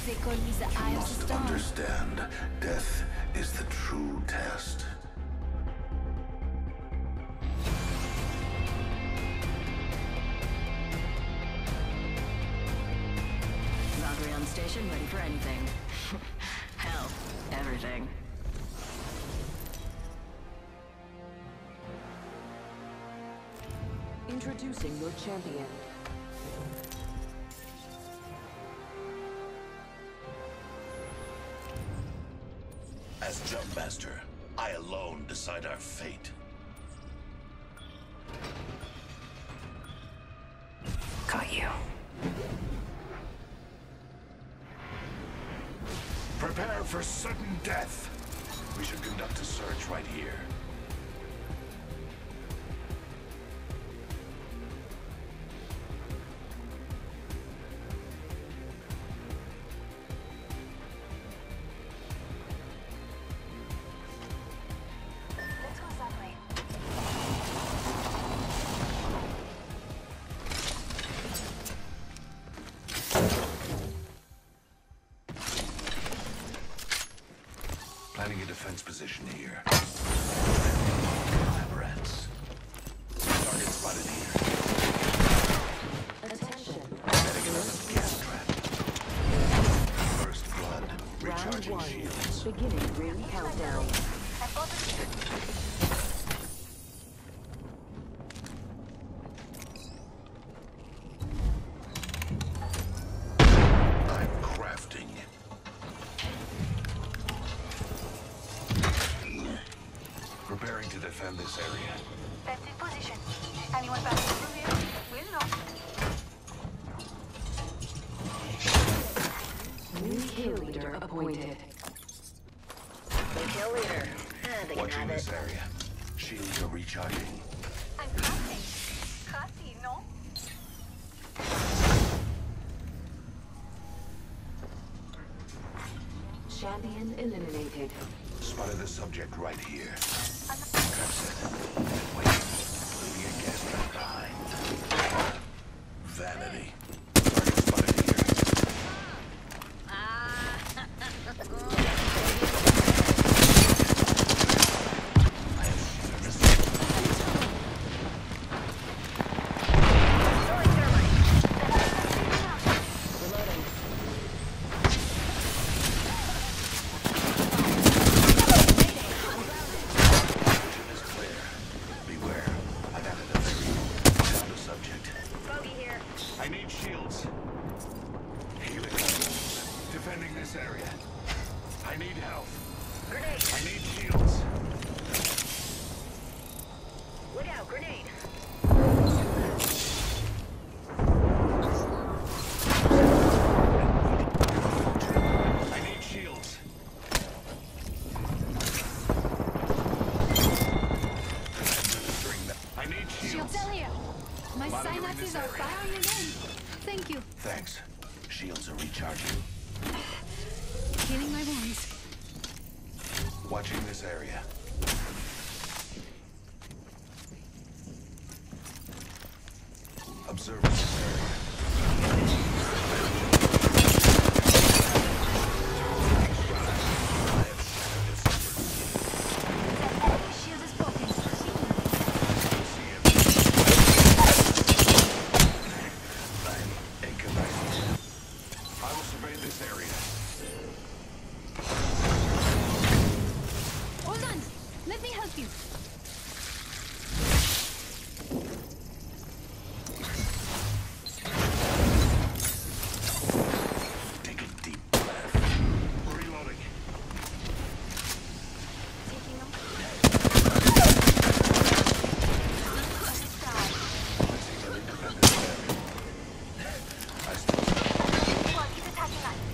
They call me the Eye You of the must Storm. understand, death is the true test. Valkyrie on station, ready for anything. Hell, everything. Introducing your champion. As Jumpmaster, I alone decide our fate. Got you. Prepare for sudden death. We should conduct a search right here. Let's go that way. Planning a defense position here. Rats. Target spotted here. Attention. Setting another gas trap. First blood. Round Recharging 1. shields. Beginning ring countdown. I'm crafting. Preparing to defend this area. That's in position. Anyone passing through here will know. New kill leader appointed. The kill leader. They can Watching have this it. area. Shields are recharging. I'm crafting. Crafty, no? Champion eliminated. Spotted the subject right here. Traps it. Wait. Leaving a gas trap behind. Vanity. Target spotted here. I have service. Reloading. Vision is clear. Beware. I've added a tree. Found a subject. Bogey here. I need shields. Healing my wounds. Defending this area. I need health. Grenade. I need shields. Look out, grenade. I need shields. I need Shields shields. are here. My Monitoring synapses this are area. firing again. Thank you. Thanks. Shields are recharging. Healing my wounds. Watching this area. Observing this area. Shield is broken. I will survey this area. Hold on. Let me help you. Take a deep breath. Reloading. Taking them. I still Squad is attacking us.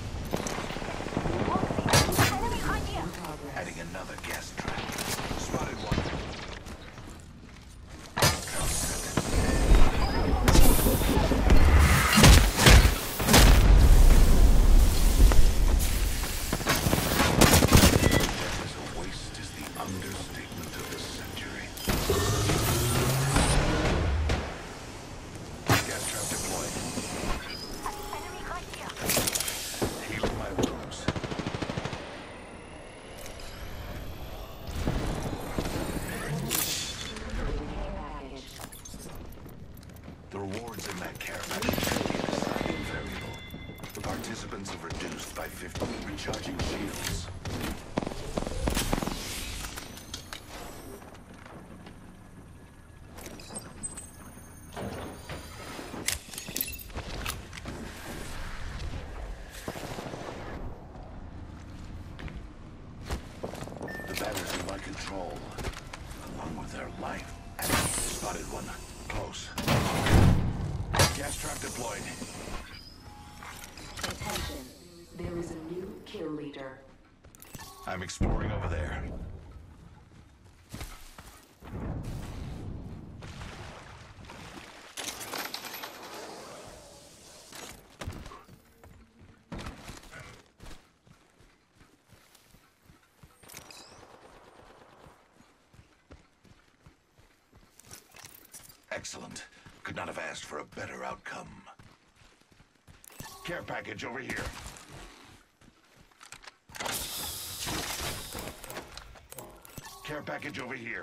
Enemy right here. adding another gas trap. Spotted Participants have reduced by 50. Recharging shields. The batter's in my control, along with their life. Spotted one. Close. Gas trap deployed. Attention. There is a new kill leader. I'm exploring over there. Excellent. Could not have asked for a better outcome. Care package over here. Care package over here.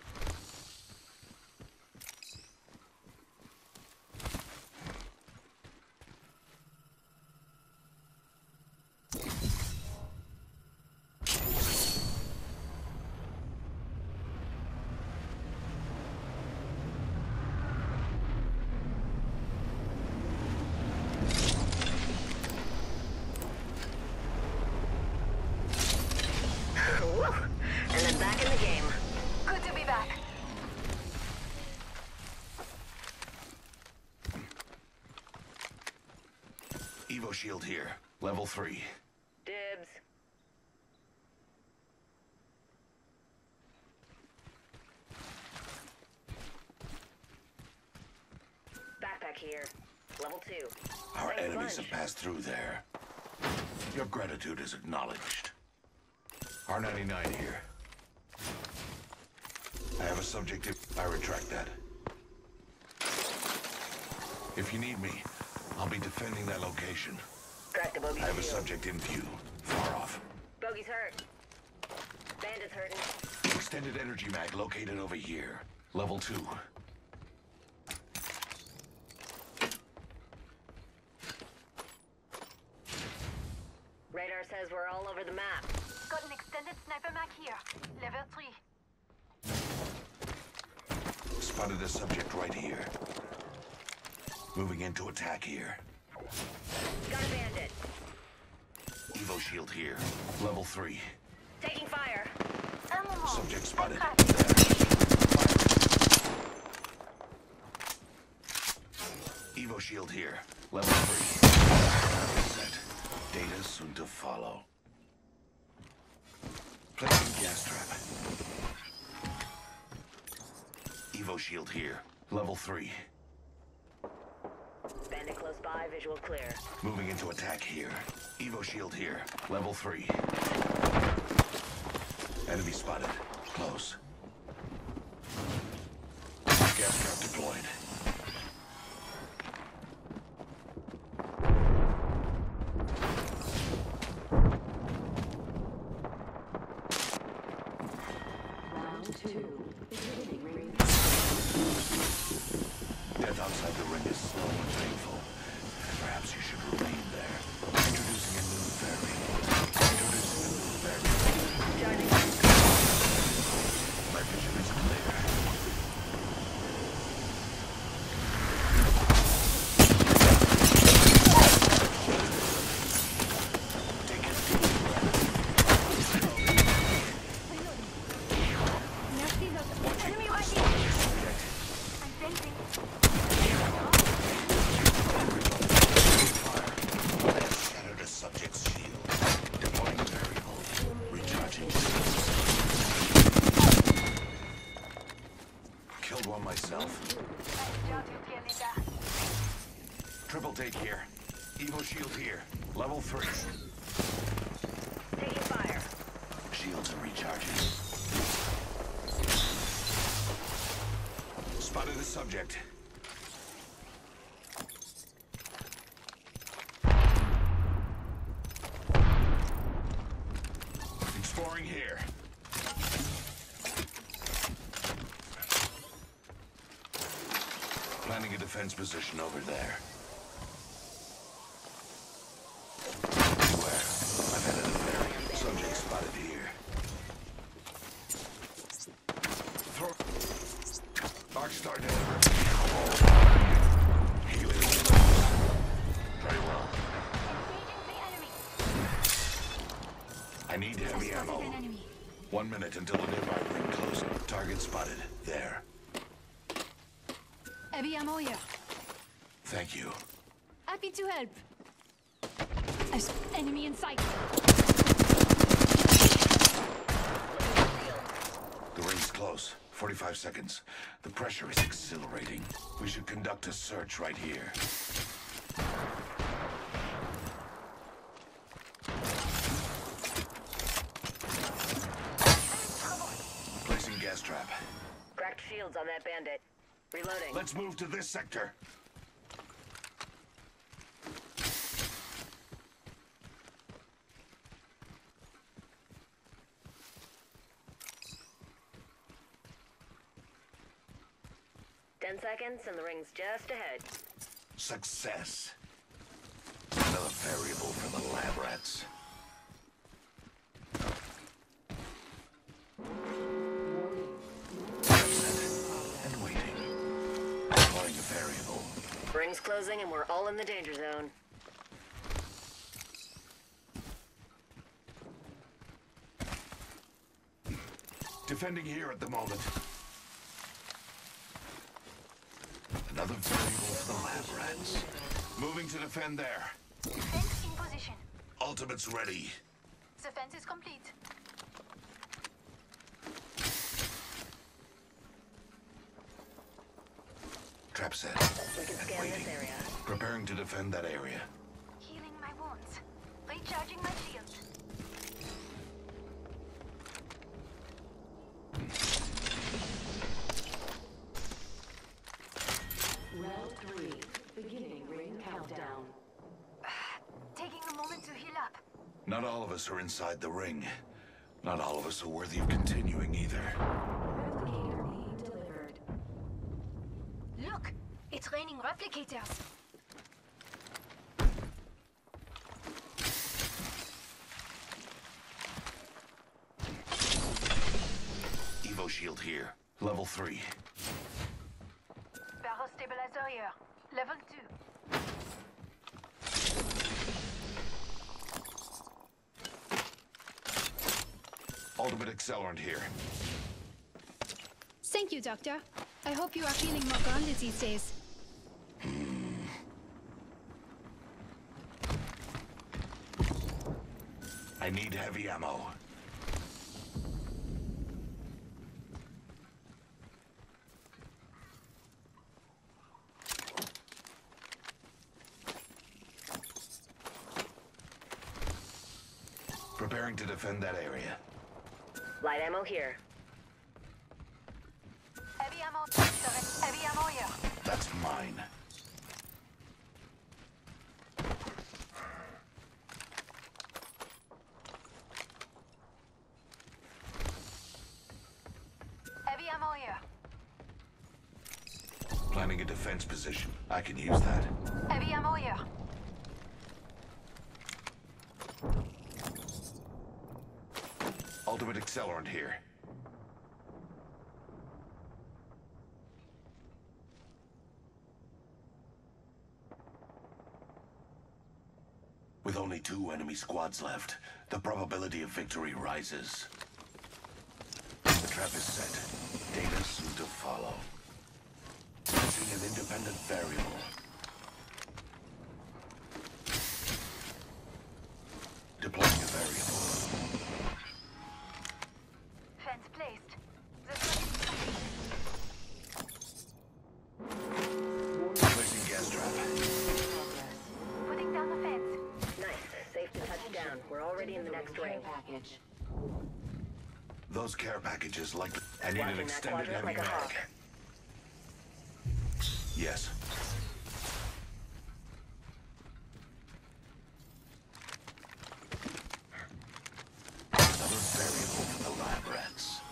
And then back in the game. Good to be back. Evo shield here. Level 3. Dibs. Backpack here. Level 2. Our Thanks a enemies bunch. have passed through there. Your gratitude is acknowledged. R99 here. I have a subject I retract that. If you need me, I'll be defending that location. Crack the bogey I have a shield. subject in view, far off. Bogey's hurt. Bandit's hurting. Extended energy mag located over here. Level 2. Radar says we're all over the map. Got an extended sniper mag here. Level 3. Spotted a subject right here. Moving into attack here. Got a bandit. Evo shield here. Level 3. Taking fire. Ammo. Subject spotted. Crack. Evo shield here. Level 3. Set. Data soon to follow. Placing gas trap. Evo shield here. Level 3. Bandit close by, visual clear. Moving into attack here. Evo shield here. Level 3. Enemy spotted. Close. Gas trap deployed. Round 2. Beginning ring. Death outside the ring is slow and painful. Perhaps you should remain there. Introducing a new variable. Introducing a new variable. Charging. My vision is clear. Take a deep breath. Enemy right here. Subject. I'm sensing. Shattered a subject's shield. Deploying variable. Recharging shields. Killed one myself. Nice job, you kill leader. Triple take here. Evo shield here. Level 3. Taking fire. Shields are recharging. Spotted a subject. Exploring here. Planning a defense position over there. need heavy Spotted ammo. an enemy. 1 minute until the nearby ring closes. Target spotted. There. Heavy ammo here. Thank you. Happy to help. Enemy in sight. The ring's close. 45 seconds. The pressure is exhilarating. We should conduct a search right here. Placing gas trap. Cracked shields on that bandit. Reloading. Let's move to this sector. Ten seconds and the ring's just ahead. Success. Another variable for the lab rats. Set and waiting. Deploying a variable. Ring's closing and we're all in the danger zone. Defending here at the moment. Another variable for the lab rats. Moving to defend there. Fence in position. Ultimate's ready. The fence is complete. Trap set. We can And scan waiting. this area. Preparing to defend that area. Healing my wounds. Recharging my shield. Round 3. Beginning ring countdown. Taking a moment to heal up. Not all of us are inside the ring. Not all of us are worthy of continuing either. Replicator being delivered. Look! It's raining replicators. Evo shield here. Level 3. Barrel stabilizer here. Level 2. Ultimate accelerant here. Thank you, Doctor. I hope you are feeling more grounded these days. I need heavy ammo. Preparing to defend that area. Light ammo here. Heavy ammo. Heavy ammo here. That's mine. Heavy ammo here. Planning a defense position. I can use that. Heavy ammo here. Ultimate accelerant here. With only 2 enemy squads left, the probability of victory rises. The trap is set. Data soon to follow. Placing an independent variable. Deploying a variable. Fence placed. The fence Placing gas trap. putting down the fence. Nice. Safe to touch down. We're already in the next Care ring. package. Those care packages like... I need Watching an that extended quadrant heavy like a mag. hawk. Yes. Another variable for the lab rats.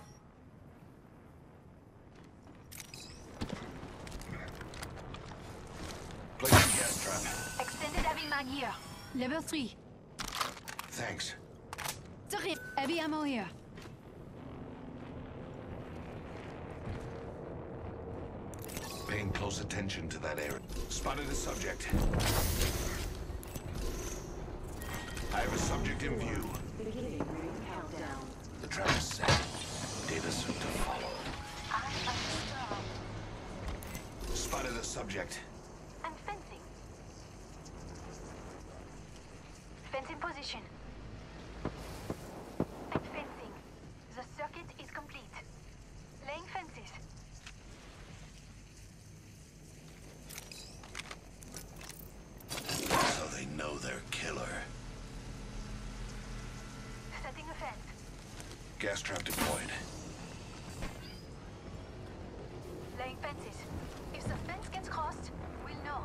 Placing gas trap. Extended heavy mag here. Level 3. Thanks. Sorry. Heavy ammo here. Paying close attention to that area. Spotted a subject. I have a subject in view. Beginning trap is set. Data soon to follow. I understand. Spotted the subject. And fencing. Fence in position. And fencing. The circuit is complete. Laying fences. So they know their killer. Setting a fence. Gas trap deployed. Laying fences. If the fence gets crossed, we'll know.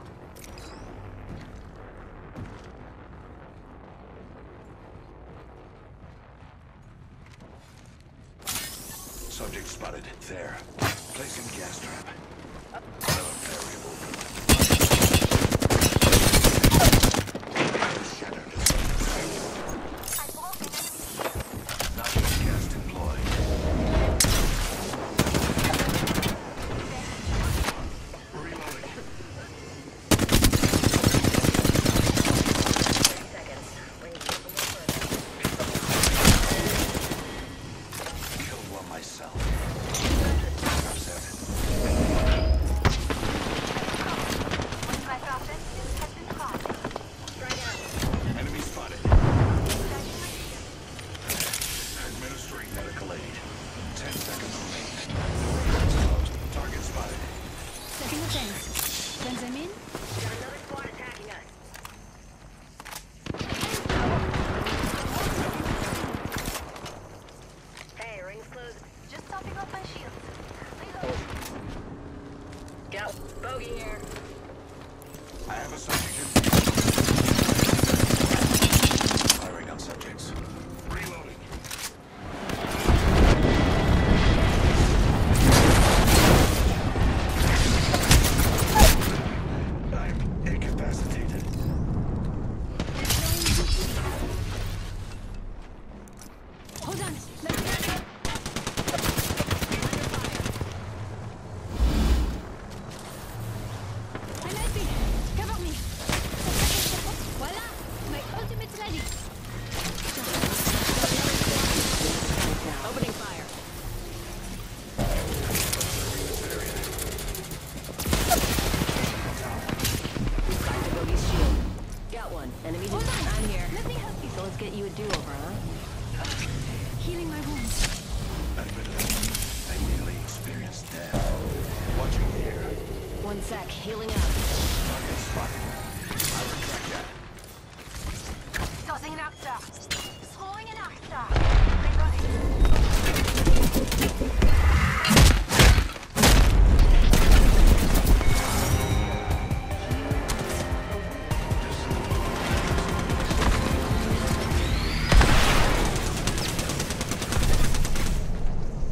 Subject spotted. There. Placing gas trap. Another variable. Shattered. I broke an enemy shield. Noxious gas deployed. Reloading. 30 seconds. Ring people more further. Killed one myself. Trap set. One sniper fence has been crossed. Strike out. Enemy spotted. Flashing my shield. Administering medical aid. 10 seconds remaining. Closed. Target spotted. Setting a fence. Fence them in. Got another squad attacking us. Hey, ring's closed. Just topping off my shields. Reload. Go. Bogey here. I have a subject in view. Firing on subjects. Reloading. I'm incapacitated. Hold on. Let me I'm helping. Cover me. Voila. My ultimate's ready. Opening fire. Cracked the bogey's shield. Got one. Enemy Hold on. I'm here. Let me help you. So let's get you a do-over, huh? Healing my wounds. Admittedly, I nearly experienced death. Watching here. One sec. Healing up. Target spotted. I retract that. Tossing an actor. Throwing an actor. Reloading.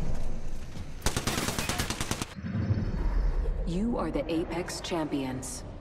You are the Apex Champions.